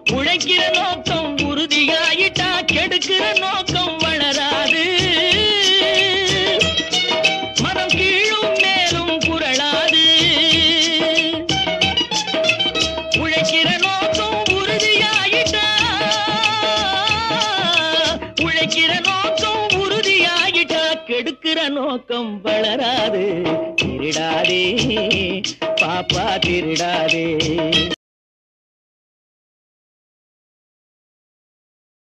உழைக்கிற நோக்கம் உறுதியாயிட்டா கெடுக்கிற நோக்கம் வளராது. மனம் கீழும் மேலும் புரளாது. உழைக்கிற நோக்கம் உறுதியாயிட்டா உழைக்கிற நோக்கம் உறுதியாயிட்டா கெடுக்கிற நோக்கம் வளராது. திருடாதே பாப்பா திருடாதே.